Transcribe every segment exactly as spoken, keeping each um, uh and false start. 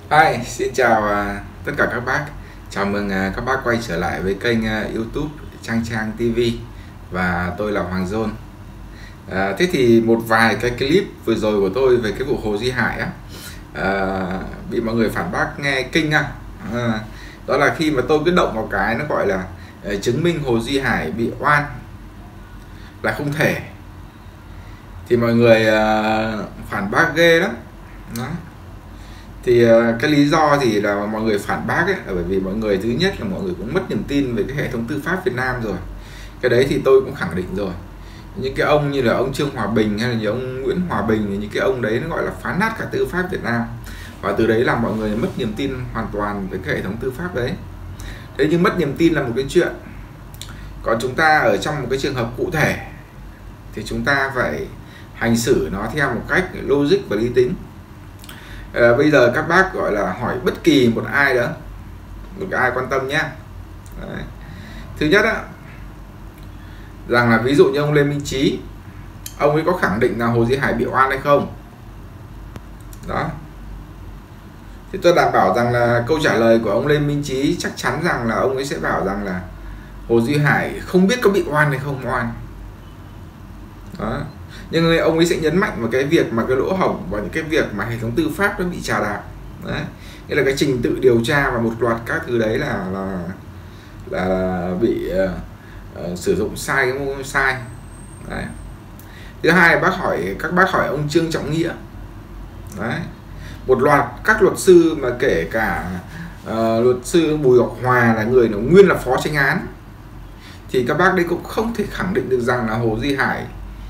Hi, xin chào à, tất cả các bác. Chào mừng à, các bác quay trở lại với kênh à, YouTube Trang Trang ti vi và tôi là Hoàng John. À, thế thì một vài cái clip vừa rồi của tôi về cái vụ Hồ Duy Hải á, à, bị mọi người phản bác nghe kinh à. à đó là khi mà tôi cứ động vào cái nó gọi là à, chứng minh Hồ Duy Hải bị oan là không thể, thì mọi người à, phản bác ghê lắm đó. Thì cái lý do thì là mọi người phản bác ấy là bởi vì mọi người thứ nhất là mọi người cũng mất niềm tin về cái hệ thống tư pháp Việt Nam rồi. Cái đấy thì tôi cũng khẳng định rồi. Những cái ông như là ông Trương Hòa Bình hay là như ông Nguyễn Hòa Bình, những cái ông đấy nó gọi là phá nát cả tư pháp Việt Nam, và từ đấy làm mọi người mất niềm tin hoàn toàn với cái hệ thống tư pháp đấy. Thế nhưng mất niềm tin là một cái chuyện, còn chúng ta ở trong một cái trường hợp cụ thể thì chúng ta phải hành xử nó theo một cách logic và lý tính. À, bây giờ các bác gọi là hỏi bất kỳ một ai đó, một ai quan tâm nhé. Đấy. Thứ nhất á, rằng là ví dụ như ông Lê Minh Trí, ông ấy có khẳng định là Hồ Duy Hải bị oan hay không? Đó. Thì tôi đảm bảo rằng là câu trả lời của ông Lê Minh Trí chắc chắn rằng là ông ấy sẽ bảo rằng là Hồ Duy Hải không biết có bị oan hay không oan. Đó. Nhưng ông ấy sẽ nhấn mạnh vào cái việc mà cái lỗ hổng và những cái việc mà hệ thống tư pháp nó bị trà đạp. Đấy, nghĩa là cái trình tự điều tra và một loạt các thứ đấy là là là, là bị uh, uh, sử dụng sai cái sai. Đấy. Thứ hai, bác hỏi các bác hỏi ông Trương Trọng Nghĩa. Đấy, một loạt các luật sư mà kể cả uh, luật sư Bùi Ngọc Hòa là người nó nguyên là phó chánh án, thì các bác đấy cũng không thể khẳng định được rằng là Hồ Duy Hải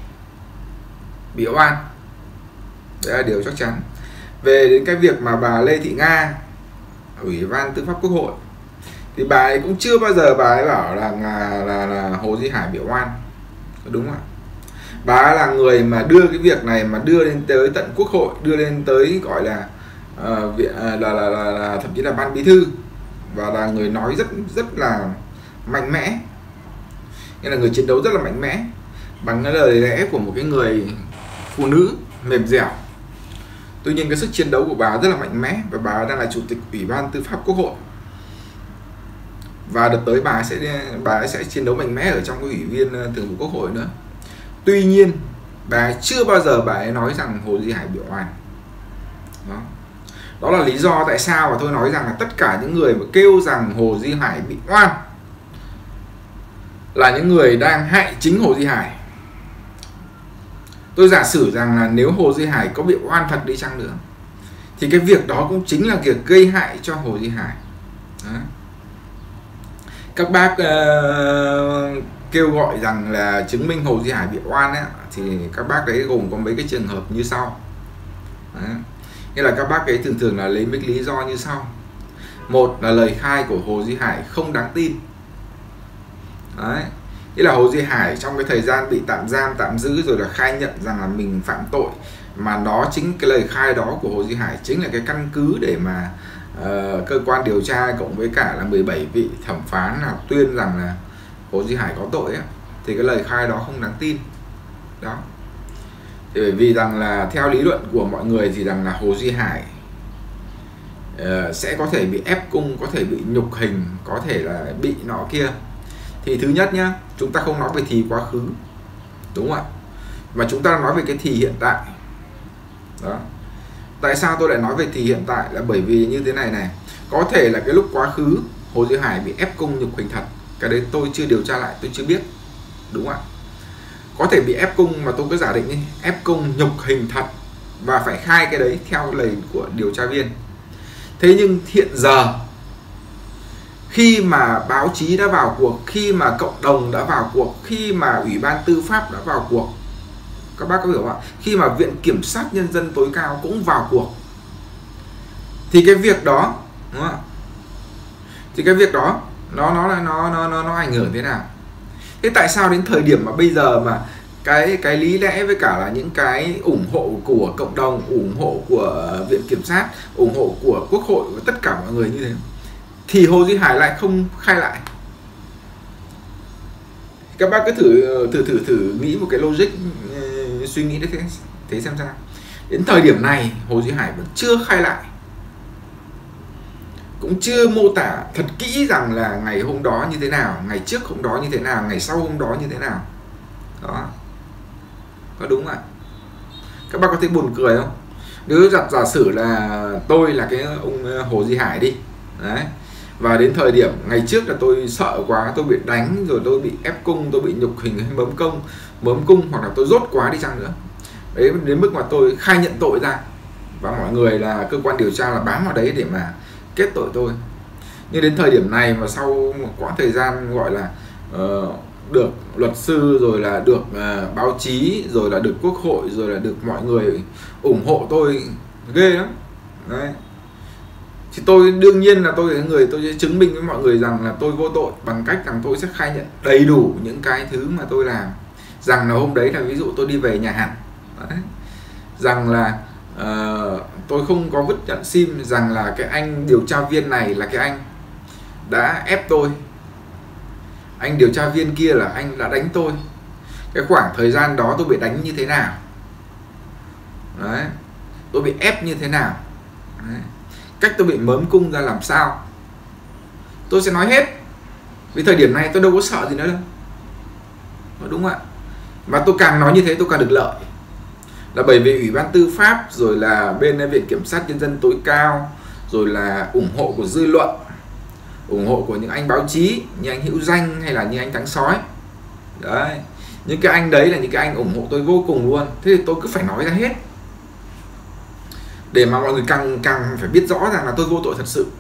bị oan. Đấy là điều chắc chắn. Về đến cái việc mà bà Lê Thị Nga, Ủy ban Tư pháp Quốc hội, thì bà ấy cũng chưa bao giờ bà ấy bảo là là, là, là Hồ Duy Hải bị oan, đúng không ạ? Bà ấy là người mà đưa cái việc này mà đưa lên tới tận Quốc hội, đưa lên tới gọi là uh, viện, uh, là, là, là, là thậm chí là ban bí thư, và là người nói rất rất là mạnh mẽ, nghĩa là người chiến đấu rất là mạnh mẽ bằng cái lời lẽ của một cái người phụ nữ mềm dẻo. Tuy nhiên cái sức chiến đấu của bà rất là mạnh mẽ, và bà đang là chủ tịch Ủy ban Tư pháp Quốc hội, và đợt tới bà sẽ bà sẽ chiến đấu mạnh mẽ ở trong cái Ủy viên Thường vụ Quốc hội nữa. Tuy nhiên bà chưa bao giờ bà ấy nói rằng Hồ Duy Hải bị oan. Đó. Đó là lý do tại sao mà tôi nói rằng là tất cả những người mà kêu rằng Hồ Duy Hải bị oan là những người đang hại chính Hồ Duy Hải. Tôi giả sử rằng là nếu Hồ Duy Hải có bị oan thật đi chăng nữa, thì cái việc đó cũng chính là việc gây hại cho Hồ Duy Hải. Đó. Các bác uh, kêu gọi rằng là chứng minh Hồ Duy Hải bị oan ấy, thì các bác ấy gồm có mấy cái trường hợp như sau. Đó. Nghĩa là các bác ấy thường thường là lấy mấy lý do như sau. Một là lời khai của Hồ Duy Hải không đáng tin. Đấy. Nghĩa là Hồ Duy Hải trong cái thời gian bị tạm giam, tạm giữ rồi là khai nhận rằng là mình phạm tội, mà nó chính cái lời khai đó của Hồ Duy Hải chính là cái căn cứ để mà uh, cơ quan điều tra cộng với cả là mười bảy vị thẩm phán là tuyên rằng là Hồ Duy Hải có tội ấy, thì cái lời khai đó không đáng tin. Đó. Thì bởi vì rằng là theo lý luận của mọi người thì rằng là Hồ Duy Hải uh, sẽ có thể bị ép cung, có thể bị nhục hình, có thể là bị nọ kia. Thì thứ nhất nhá, chúng ta không nói về thì quá khứ, đúng không ạ, mà chúng ta nói về cái thì hiện tại. Đó. Tại sao tôi lại nói về thì hiện tại là bởi vì như thế này này, có thể là cái lúc quá khứ Hồ Duy Hải bị ép cung nhục hình thật, cái đấy tôi chưa điều tra lại, tôi chưa biết, đúng không ạ? Có thể bị ép cung mà tôi cứ giả định đi, ép cung nhục hình thật và phải khai cái đấy theo lời của điều tra viên. Thế nhưng hiện giờ khi mà báo chí đã vào cuộc, khi mà cộng đồng đã vào cuộc, khi mà Ủy ban Tư pháp đã vào cuộc, các bác có hiểu không ạ? Khi mà Viện Kiểm sát Nhân dân tối cao cũng vào cuộc, thì cái việc đó, đúng không ạ? Thì cái việc đó nó nó là nó nó nó nó ảnh hưởng thế nào? Thế tại sao đến thời điểm mà bây giờ mà cái cái lý lẽ với cả là những cái ủng hộ của cộng đồng, ủng hộ của Viện Kiểm sát, ủng hộ của Quốc hội và tất cả mọi người như thế, thì Hồ Duy Hải lại không khai lại? Các bác cứ thử thử thử thử nghĩ một cái logic, suy nghĩ thế thế xem sao. Đến thời điểm này Hồ Duy Hải vẫn chưa khai lại. cũng chưa mô tả thật kỹ rằng là ngày hôm đó như thế nào, ngày trước hôm đó như thế nào, ngày sau hôm đó như thế nào. Đó, có đúng ạ? Các bác có thấy buồn cười không? Nếu giả, giả sử là tôi là cái ông Hồ Duy Hải đi đấy, và đến thời điểm ngày trước là tôi sợ quá, tôi bị đánh, rồi tôi bị ép cung, tôi bị nhục hình hay mớm công mớm cung, hoặc là tôi dốt quá đi chăng nữa đấy, đến mức mà tôi khai nhận tội ra và mọi người là cơ quan điều tra là bám vào đấy để mà kết tội tôi. Nhưng đến thời điểm này mà sau một quãng thời gian gọi là uh, được luật sư, rồi là được uh, báo chí, rồi là được quốc hội, rồi là được mọi người ủng hộ tôi ghê lắm đấy, thì tôi đương nhiên là tôi là người tôi sẽ chứng minh với mọi người rằng là tôi vô tội bằng cách rằng tôi sẽ khai nhận đầy đủ những cái thứ mà tôi làm, rằng là hôm đấy là ví dụ tôi đi về nhà hàng đấy, rằng là uh, tôi không có vứt nhận sim, rằng là cái anh điều tra viên này là cái anh đã ép tôi, anh điều tra viên kia là anh đã đánh tôi, cái khoảng thời gian đó tôi bị đánh như thế nào đấy, tôi bị ép như thế nào đấy, cách tôi bị mớm cung ra làm sao, tôi sẽ nói hết. Vì thời điểm này tôi đâu có sợ gì nữa đâu, đúng không ạ? Và tôi càng nói như thế tôi càng được lợi, là bởi vì Ủy ban Tư pháp, rồi là bên Viện Kiểm sát Nhân dân tối cao, rồi là ủng hộ của dư luận, ủng hộ của những anh báo chí như anh Hữu Danh hay là như anh Thắng Sói đấy, những cái anh đấy là những cái anh ủng hộ tôi vô cùng luôn. Thế thì tôi cứ phải nói ra hết để mà mọi người càng càng phải biết rõ rằng là tôi vô tội thật sự.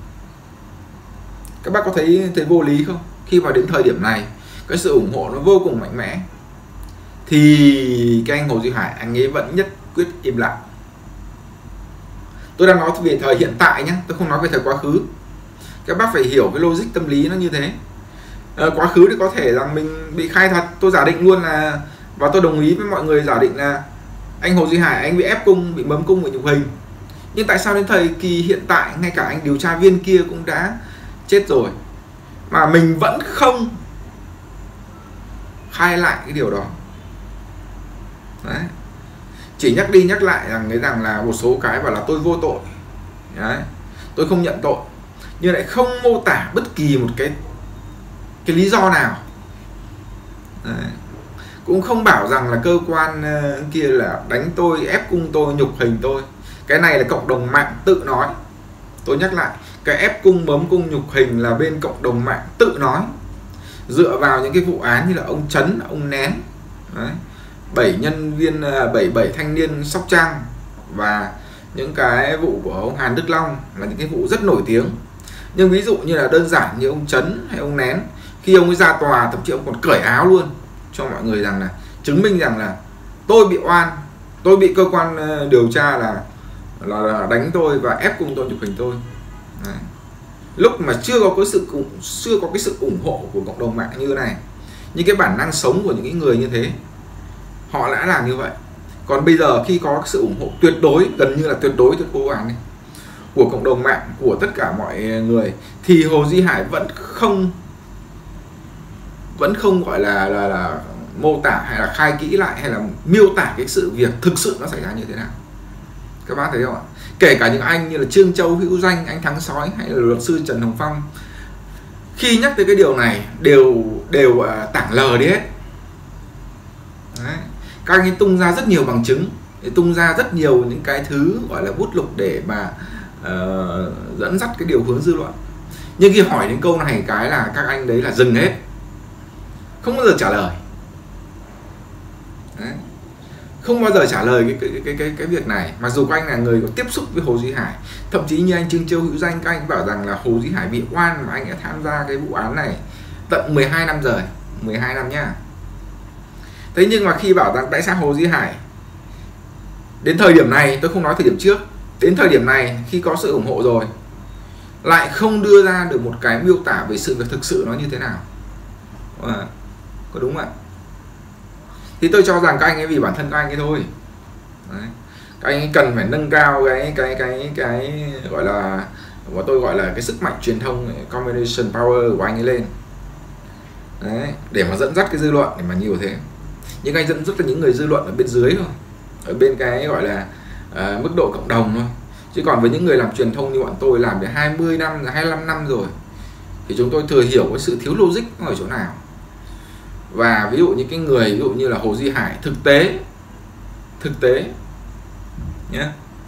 Các bác có thấy thấy vô lý không? Khi vào đến thời điểm này cái sự ủng hộ nó vô cùng mạnh mẽ thì cái anh Hồ Duy Hải anh ấy vẫn nhất quyết im lặng. Tôi đang nói về thời hiện tại nhé, tôi không nói về thời quá khứ. Các bác phải hiểu cái logic tâm lý nó như thế. À, quá khứ thì có thể rằng mình bị khai thật, tôi giả định luôn là, và tôi đồng ý với mọi người giả định là anh Hồ Duy Hải anh bị ép cung, bị mớm cung, bị nhục hình. Nhưng tại sao đến thời kỳ hiện tại ngay cả anh điều tra viên kia cũng đã chết rồi mà mình vẫn không khai lại cái điều đó? Đấy. Chỉ nhắc đi nhắc lại rằng cái rằng là một số cái bảo là tôi vô tội. Đấy. Tôi không nhận tội, nhưng lại không mô tả bất kỳ một cái cái lý do nào. Đấy. Cũng không bảo rằng là cơ quan kia là đánh tôi, ép cung tôi, nhục hình tôi. Cái này là cộng đồng mạng tự nói. Tôi nhắc lại, cái ép cung, bấm cung, nhục hình là bên cộng đồng mạng tự nói, dựa vào những cái vụ án như là ông Trấn, ông Nén, đấy, bảy nhân viên, bảy bảy thanh niên Sóc Trăng, và những cái vụ của ông Hàn Đức Long là những cái vụ rất nổi tiếng. Nhưng ví dụ như là đơn giản như ông Trấn hay ông Nén, khi ông ấy ra tòa thậm chí ông còn cởi áo luôn cho mọi người rằng là chứng minh rằng là tôi bị oan, tôi bị cơ quan điều tra là là đánh tôi và ép cung tôi, nhục hình tôi. Đấy. Lúc mà chưa có cái sự chưa có cái sự ủng hộ của cộng đồng mạng như thế này, những cái bản năng sống của những người như thế, họ đã làm như vậy. Còn bây giờ khi có sự ủng hộ tuyệt đối, gần như là tuyệt đối tôi cố gắng này, của cộng đồng mạng, của tất cả mọi người, thì Hồ Duy Hải vẫn không vẫn không gọi là là, là mô tả hay là khai kỹ lại hay là miêu tả cái sự việc thực sự nó xảy ra như thế nào. Các bác thấy không ạ? Kể cả những anh như là Trương Châu, Hữu Danh, anh Thắng Sói hay là luật sư Trần Hồng Phong, khi nhắc tới cái điều này đều đều uh, tảng lờ đi hết. Đấy. Các anh ấy tung ra rất nhiều bằng chứng, tung ra rất nhiều những cái thứ gọi là bút lục để mà uh, dẫn dắt cái điều hướng dư luận. Nhưng khi hỏi đến câu này cái là các anh đấy là dừng hết, không bao giờ trả lời. Đấy. Không bao giờ trả lời cái cái cái cái cái việc này, mặc dù các anh là người có tiếp xúc với Hồ Duy Hải. Thậm chí như anh Trương Châu, Hữu Danh, các anh bảo rằng là Hồ Duy Hải bị oan mà anh đã tham gia cái vụ án này tận mười hai năm rồi, mười hai năm nhá. Thế nhưng mà khi bảo rằng tại sao Hồ Duy Hải đến thời điểm này, tôi không nói thời điểm trước, đến thời điểm này khi có sự ủng hộ rồi lại không đưa ra được một cái miêu tả về sự việc thực sự nó như thế nào. À, có đúng không ạ? Thì tôi cho rằng các anh ấy vì bản thân các anh ấy thôi. Đấy. Các anh ấy cần phải nâng cao cái cái cái cái gọi là của tôi gọi là cái sức mạnh truyền thông, communication power của anh ấy lên. Đấy, để mà dẫn dắt cái dư luận, để mà nhiều thế. Nhưng anh dẫn dắt là những người dư luận ở bên dưới thôi, ở bên cái gọi là uh, mức độ cộng đồng thôi. Chứ còn với những người làm truyền thông như bọn tôi làm đến hai mươi năm, hai mươi lăm năm rồi, thì chúng tôi thừa hiểu cái sự thiếu logic ở chỗ nào. Và ví dụ những cái người ví dụ như là Hồ Duy Hải, thực tế thực tế nhé,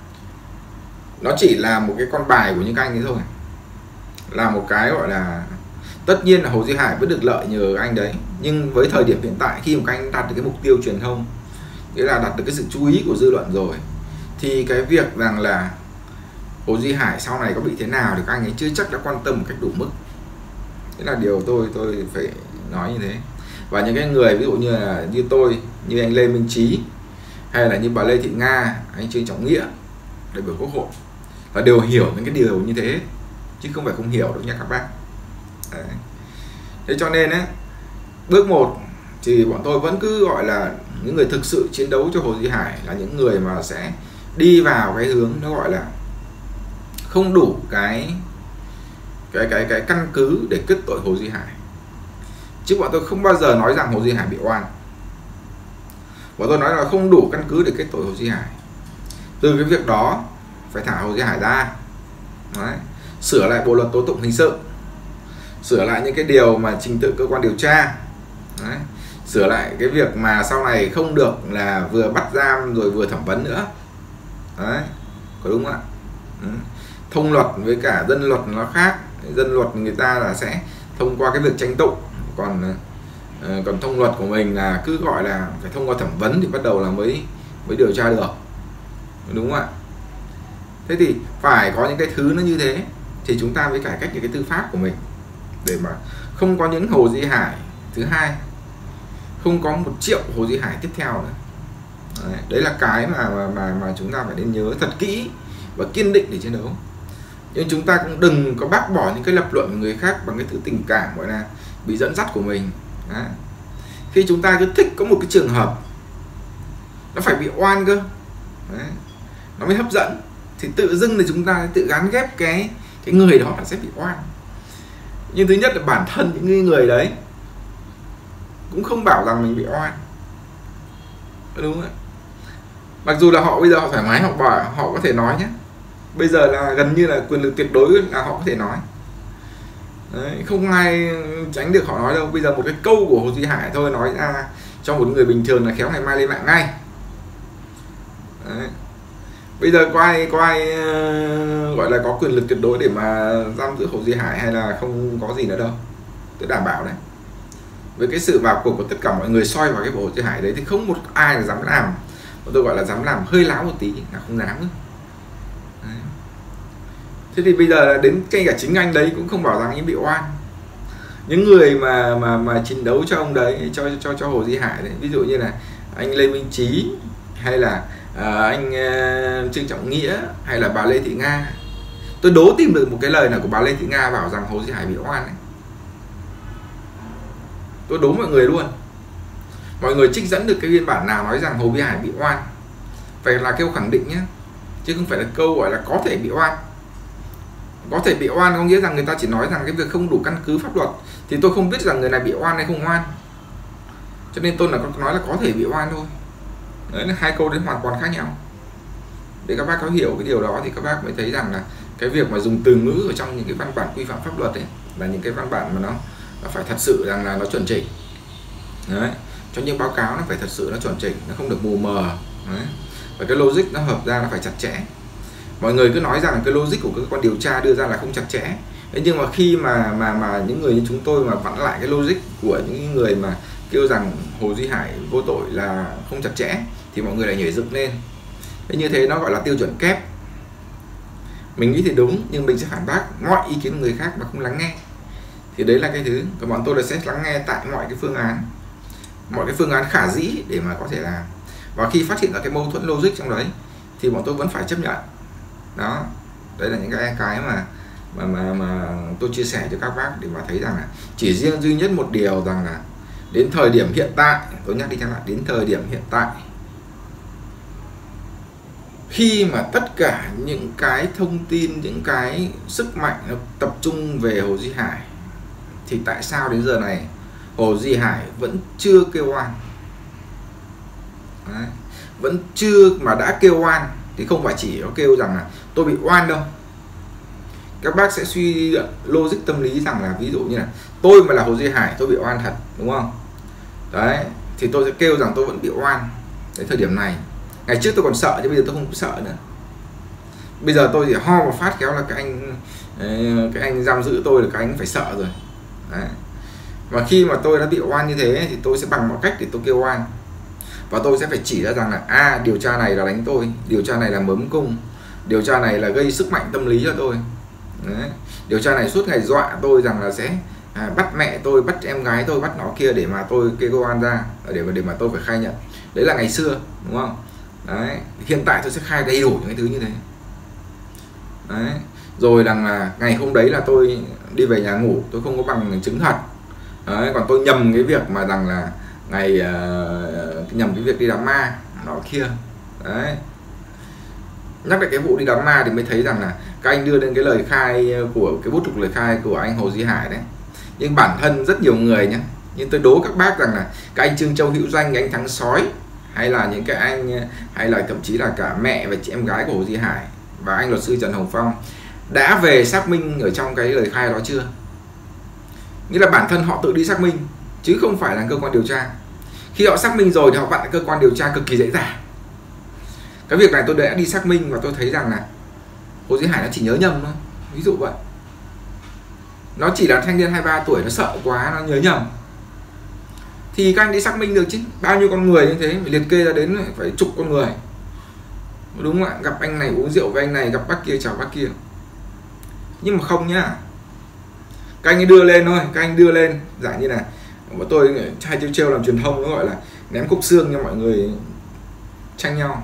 nó chỉ là một cái con bài của những anh ấy thôi, là một cái gọi là, tất nhiên là Hồ Duy Hải vẫn được lợi nhờ anh đấy, nhưng với thời điểm hiện tại khi một anh đạt được cái mục tiêu truyền thông, nghĩa là đạt được cái sự chú ý của dư luận rồi, thì cái việc rằng là Hồ Duy Hải sau này có bị thế nào thì các anh ấy chưa chắc đã quan tâm một cách đủ mức. Thế là điều tôi tôi phải nói như thế. Và những cái người ví dụ như là như tôi, như anh Lê Minh Trí, hay là như bà Lê Thị Nga, anh Trương Trọng Nghĩa, đại biểu Quốc hội, và đều hiểu những cái điều như thế, chứ không phải không hiểu đâu nha các bác. Đấy. Thế cho nên ấy, bước một thì bọn tôi vẫn cứ gọi là những người thực sự chiến đấu cho Hồ Duy Hải là những người mà sẽ đi vào cái hướng nó gọi là không đủ cái cái cái cái căn cứ để kết tội Hồ Duy Hải. Chứ bọn tôi không bao giờ nói rằng Hồ Duy Hải bị oan. Bọn tôi nói là không đủ căn cứ để kết tội Hồ Duy Hải. Từ cái việc đó phải thả Hồ Duy Hải ra. Đấy. Sửa lại bộ luật tố tụng hình sự, sửa lại những cái điều mà trình tự cơ quan điều tra. Đấy. Sửa lại cái việc mà sau này không được là vừa bắt giam rồi vừa thẩm vấn nữa. Đấy. Có đúng không ạ? Ừ. Thông luật với cả dân luật nó khác. Dân luật người ta là sẽ thông qua cái việc tranh tụng, còn uh, còn thông luật của mình là cứ gọi là phải thông qua thẩm vấn thì bắt đầu là mới mới điều tra được, đúng không ạ? Thế thì phải có những cái thứ nó như thế thì chúng ta mới cải cách những cái tư pháp của mình, để mà không có những Hồ Duy Hải thứ hai, không có một triệu Hồ Duy Hải tiếp theo nữa. Đấy, đấy là cái mà, mà mà mà chúng ta phải nên nhớ thật kỹ và kiên định để chiến đấu. Nhưng chúng ta cũng đừng có bác bỏ những cái lập luận của người khác bằng cái thứ tình cảm gọi là bị dẫn dắt của mình. Đấy. Khi chúng ta cứ thích có một cái trường hợp nó phải bị oan cơ, đấy, nó mới hấp dẫn, thì tự dưng là chúng ta tự gắn ghép cái cái người đó là sẽ bị oan. Nhưng thứ nhất là bản thân những người đấy cũng không bảo rằng mình bị oan, đúng không ạ? Mặc dù là họ bây giờ họ thoải mái, họ bảo, họ có thể nói nhé, bây giờ là gần như là quyền lực tuyệt đối là họ có thể nói. Đấy, không ai tránh được họ nói đâu. Bây giờ một cái câu của Hồ Duy Hải thôi nói ra cho một người bình thường là khéo ngày mai lên mạng ngay. Đấy. Bây giờ có ai có ai uh, gọi là có quyền lực tuyệt đối để mà giam giữ Hồ Duy Hải hay là không có gì nữa đâu, tôi đảm bảo đấy. Với cái sự vào cuộc của tất cả mọi người soi vào cái Hồ Duy Hải đấy thì không một ai là dám làm, tôi gọi là dám làm hơi láo một tí là không dám nữa. Đấy. Thế thì bây giờ đến ngay cả chính anh đấy cũng không bảo rằng anh bị oan. Những người mà mà mà chiến đấu cho ông đấy, cho cho cho Hồ Duy Hải đấy, ví dụ như là anh Lê Minh Trí, hay là à, anh uh, Trương Trọng Nghĩa, hay là bà Lê Thị Nga, tôi đố tìm được một cái lời nào của bà Lê Thị Nga bảo rằng Hồ Duy Hải bị oan ấy. Tôi đố mọi người luôn. Mọi người trích dẫn được cái biên bản nào nói rằng Hồ Duy Hải bị oan, phải là câu khẳng định nhé, chứ không phải là câu gọi là có thể bị oan. Có thể bị oan có nghĩa rằng người ta chỉ nói rằng cái việc không đủ căn cứ pháp luật, thì tôi không biết rằng người này bị oan hay không oan, cho nên tôi là nói là có thể bị oan thôi. Đấy là hai câu đấy hoàn toàn khác nhau. Để các bác có hiểu cái điều đó thì các bác mới thấy rằng là cái việc mà dùng từ ngữ ở trong những cái văn bản quy phạm pháp luật ấy là những cái văn bản mà nó, nó phải thật sự rằng là nó chuẩn chỉnh. Đấy. Cho những báo cáo nó phải thật sự nó chuẩn chỉnh, nó không được mù mờ. Đấy. Và cái logic nó hợp ra nó phải chặt chẽ. Mọi người cứ nói rằng cái logic của cơ quan điều tra đưa ra là không chặt chẽ. Thế nhưng mà khi mà mà mà những người như chúng tôi mà vặn lại cái logic của những người mà kêu rằng Hồ Duy Hải vô tội là không chặt chẽ thì mọi người lại nhảy dựng lên. Thế như thế nó gọi là tiêu chuẩn kép. Mình nghĩ thì đúng, nhưng mình sẽ phản bác mọi ý kiến của người khác mà không lắng nghe. Thì đấy là cái thứ. Còn bọn tôi là sẽ lắng nghe tại mọi cái phương án, mọi cái phương án khả dĩ để mà có thể làm. Và khi phát hiện ra cái mâu thuẫn logic trong đấy thì bọn tôi vẫn phải chấp nhận. Đó, đấy là những cái cái mà mà mà mà tôi chia sẻ cho các bác để mà thấy rằng là chỉ riêng duy nhất một điều rằng là đến thời điểm hiện tại, tôi nhắc đi nhắc lại, đến thời điểm hiện tại, khi mà tất cả những cái thông tin, những cái sức mạnh nó tập trung về Hồ Duy Hải, thì tại sao đến giờ này Hồ Duy Hải vẫn chưa kêu oan? Đấy. Vẫn chưa, mà đã kêu oan thì không phải chỉ nó kêu rằng là tôi bị oan đâu. Các bác sẽ suy logic tâm lý rằng là ví dụ như là tôi mà là Hồ Duy Hải tôi bị oan thật, đúng không? Đấy, thì tôi sẽ kêu rằng tôi vẫn bị oan đến thời điểm này. Ngày trước tôi còn sợ chứ bây giờ tôi không sợ nữa. Bây giờ tôi chỉ ho một phát kéo là cái anh cái anh giam giữ tôi là cái anh phải sợ rồi. Đấy. Và khi mà tôi đã bị oan như thế thì tôi sẽ bằng mọi cách để tôi kêu oan. Và tôi sẽ phải chỉ ra rằng là a à, điều tra này là đánh tôi, điều tra này là mớm cung, điều tra này là gây sức mạnh tâm lý cho tôi. Đấy. Điều tra này suốt ngày dọa tôi rằng là sẽ à, bắt mẹ tôi, bắt em gái tôi, bắt nó kia để mà tôi kêu oan ra, để mà để mà tôi phải khai nhận. Đấy là ngày xưa, đúng không? Đấy. Hiện tại tôi sẽ khai đầy đủ những cái thứ như thế. Đấy. Rồi rằng là ngày hôm đấy là tôi đi về nhà ngủ, tôi không có bằng chứng thật. Đấy. Còn tôi nhầm cái việc mà rằng là ngày uh, nhầm cái việc đi đám ma nó kia. Đấy. Nhắc lại cái vụ đi đám ma thì mới thấy rằng là các anh đưa lên cái lời khai của cái bút trục lời khai của anh Hồ Duy Hải đấy. Nhưng bản thân rất nhiều người nhé, nhưng tôi đố các bác rằng là các anh Trương Châu Hữu Doanh, anh Thắng Sói, hay là những cái anh, hay là thậm chí là cả mẹ và chị em gái của Hồ Duy Hải và anh luật sư Trần Hồng Phong đã về xác minh ở trong cái lời khai đó chưa? Nghĩa là bản thân họ tự đi xác minh chứ không phải là cơ quan điều tra. Khi họ xác minh rồi thì họ vặn cơ quan điều tra cực kỳ dễ dàng. Cái việc này tôi đã đi xác minh và tôi thấy rằng là Hồ Duy Hải nó chỉ nhớ nhầm thôi, ví dụ vậy. Nó chỉ là thanh niên hai mươi ba tuổi, nó sợ quá nó nhớ nhầm. Thì các anh đi xác minh được chứ, bao nhiêu con người như thế phải liệt kê ra đến phải chục con người, đúng không ạ? Gặp anh này uống rượu với anh này, gặp bác kia chào bác kia. Nhưng mà không nhá, các anh ấy đưa lên thôi, các anh đưa lên dạng như là bọn tôi hay trêu trêu làm truyền thông, nó gọi là ném cục xương cho mọi người tranh nhau.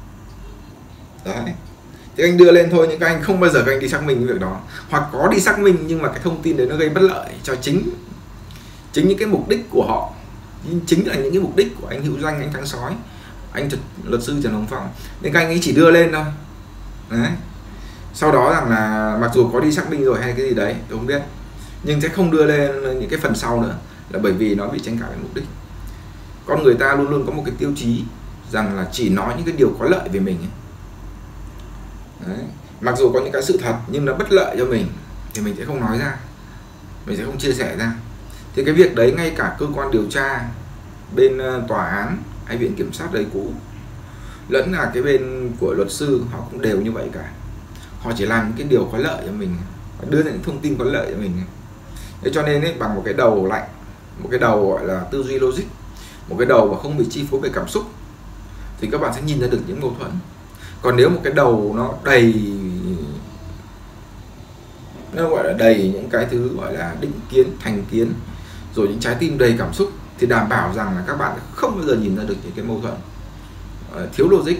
Đấy, thì anh đưa lên thôi, nhưng các anh không bao giờ các anh đi xác minh cái việc đó, hoặc có đi xác minh nhưng mà cái thông tin đấy nó gây bất lợi cho chính chính những cái mục đích của họ, chính là những cái mục đích của anh Hữu Doanh, anh Thắng Sói, anh luật sư Trần Hồng Phong, nên các anh ấy chỉ đưa lên thôi. Đấy. Sau đó rằng là mặc dù có đi xác minh rồi hay cái gì đấy tôi không biết, nhưng sẽ không đưa lên những cái phần sau nữa, là bởi vì nó bị tranh cãi về mục đích. Con người ta luôn luôn có một cái tiêu chí rằng là chỉ nói những cái điều có lợi về mình ấy. Đấy. Mặc dù có những cái sự thật nhưng nó bất lợi cho mình thì mình sẽ không nói ra, mình sẽ không chia sẻ ra. Thì cái việc đấy ngay cả cơ quan điều tra, bên tòa án hay viện kiểm sát đấy cũ, lẫn là cái bên của luật sư, họ cũng đều như vậy cả. Họ chỉ làm những cái điều có lợi cho mình, đưa ra những thông tin có lợi cho mình. Thế cho nên ấy, bằng một cái đầu lạnh, một cái đầu gọi là tư duy logic, một cái đầu mà không bị chi phối bởi cảm xúc, thì các bạn sẽ nhìn ra được những mâu thuẫn. Còn nếu một cái đầu nó đầy, nó gọi là đầy những cái thứ gọi là định kiến, thành kiến, rồi những trái tim đầy cảm xúc, thì đảm bảo rằng là các bạn không bao giờ nhìn ra được những cái mâu thuẫn, thiếu logic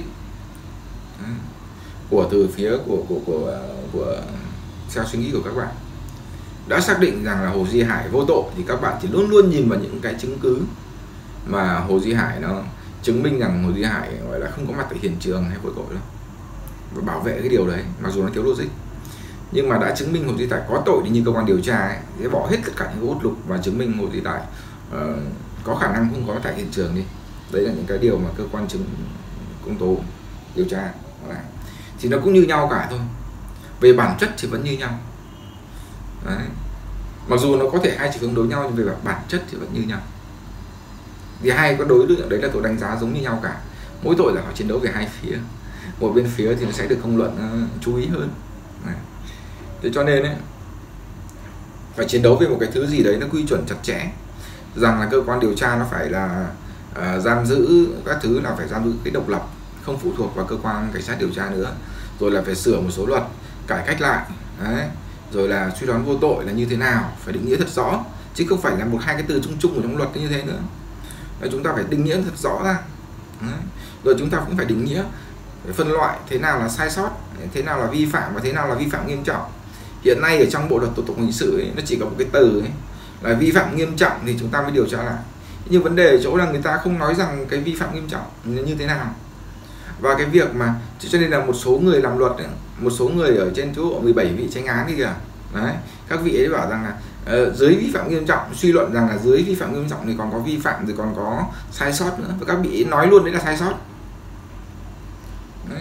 của từ phía của của của của theo suy nghĩ của các bạn. Đã xác định rằng là Hồ Duy Hải vô tội thì các bạn chỉ luôn luôn nhìn vào những cái chứng cứ mà Hồ Duy Hải nó chứng minh rằng Hồ Duy Hải gọi là không có mặt tại hiện trường hay tội đâu, và bảo vệ cái điều đấy mặc dù nó thiếu logic. Nhưng mà đã chứng minh Hồ Duy Hải có tội thì như cơ quan điều tra ấy, sẽ bỏ hết tất cả những út lục và chứng minh Hồ Duy Hải uh, có khả năng không có tại hiện trường đi. Đấy là những cái điều mà cơ quan chứng công tố điều tra làm. Thì nó cũng như nhau cả thôi, về bản chất thì vẫn như nhau. Đấy. Mặc dù nó có thể hai chiều hướng đối nhau nhưng về bản chất thì vẫn như nhau. Thì hai có đối tượng đấy là tôi đánh giá giống như nhau cả, mỗi tội là họ chiến đấu về hai phía, một bên phía thì nó sẽ được công luận uh, chú ý hơn. Đấy. Thế cho nên ấy, phải chiến đấu về một cái thứ gì đấy nó quy chuẩn chặt chẽ, rằng là cơ quan điều tra nó phải là uh, giam giữ các thứ, là phải giam giữ cái độc lập, không phụ thuộc vào cơ quan cảnh sát điều tra nữa, rồi là phải sửa một số luật, cải cách lại. Đấy. Rồi là suy đoán vô tội là như thế nào, phải định nghĩa thật rõ, chứ không phải là một hai cái từ chung chung ở trong luật như thế nữa. Đấy, chúng ta phải định nghĩa thật rõ ra. Đấy. Rồi chúng ta cũng phải định nghĩa, phải phân loại thế nào là sai sót, thế nào là vi phạm và thế nào là vi phạm nghiêm trọng. Hiện nay ở trong bộ luật tố tụng hình sự ấy, nó chỉ có một cái từ ấy, là vi phạm nghiêm trọng thì chúng ta mới điều tra lại. Nhưng vấn đề ở chỗ là người ta không nói rằng cái vi phạm nghiêm trọng như thế nào. Và cái việc mà cho nên là một số người làm luật ấy, một số người ở trên chỗ mười bảy vị chánh án đi kìa, đấy, các vị ấy bảo rằng là uh, dưới vi phạm nghiêm trọng, suy luận rằng là dưới vi phạm nghiêm trọng thì còn có vi phạm, rồi còn có sai sót nữa, và các vị ấy nói luôn đấy là sai sót. Đấy. Thì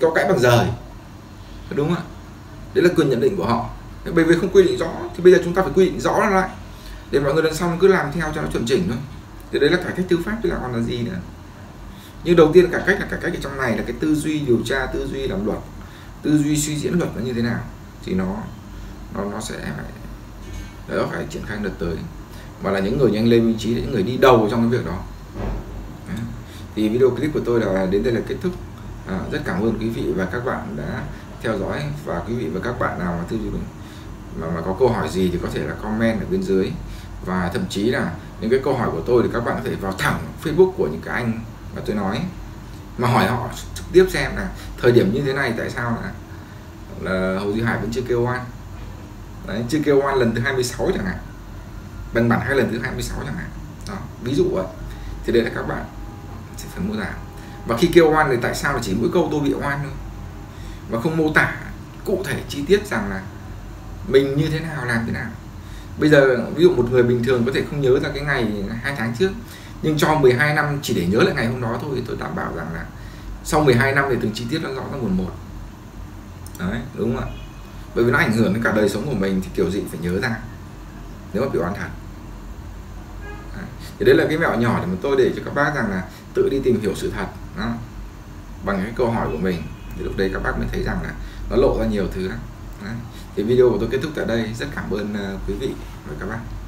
thì có cãi bằng rời, đúng không ạ? Đấy là quyền nhận định của họ. Bởi vì không quy định rõ thì bây giờ chúng ta phải quy định rõ lại để mọi người lần sau cứ làm theo cho nó chuẩn chỉnh thôi. Thì đấy là cải cách tư pháp chứ là còn là gì nữa. Nhưng đầu tiên cải cách là cải cách ở trong này là cái tư duy điều tra, tư duy làm luật, tư duy suy diễn luật nó như thế nào thì nó nó nó sẽ phải nó phải triển khai đợt tới, và là những người như anh Lê Minh Trí, những người đi đầu trong cái việc đó. Đấy. Thì video clip của tôi là đến đây là kết thúc. À, rất cảm ơn quý vị và các bạn đã theo dõi, và quý vị và các bạn nào mà tư duy mà, mà có câu hỏi gì thì có thể là comment ở bên dưới, và thậm chí là những cái câu hỏi của tôi thì các bạn có thể vào thẳng Facebook của những cái anh mà tôi nói mà hỏi họ trực tiếp xem là thời điểm như thế này tại sao là, là Hồ Duy Hải vẫn chưa kêu oan. Đấy, chưa kêu oan lần thứ hai mươi sáu chẳng hạn, bằng bản hai lần thứ hai mươi sáu chẳng hạn đó, ví dụ vậy. Thì đây là các bạn sẽ phải mô tả, và khi kêu oan thì tại sao là chỉ mỗi câu tôi bị oan thôi và không mô tả cụ thể chi tiết rằng là mình như thế nào, làm thế nào. Bây giờ ví dụ một người bình thường có thể không nhớ ra cái ngày hai tháng trước, nhưng cho mười hai năm chỉ để nhớ lại ngày hôm đó thôi thì tôi đảm bảo rằng là sau mười hai năm thì từng chi tiết nó rõ ra một một. Đấy, đúng không ạ? Bởi vì nó ảnh hưởng đến cả đời sống của mình thì kiểu gì phải nhớ ra nếu mà bị oan thật. Đấy. Thì đấy là cái mẹo nhỏ để mà tôi để cho các bác rằng là tự đi tìm hiểu sự thật đó, bằng cái câu hỏi của mình, thì lúc đấy các bác mới thấy rằng là nó lộ ra nhiều thứ đó. Đấy. Thì video của tôi kết thúc tại đây. Rất cảm ơn uh, quý vị và các bác.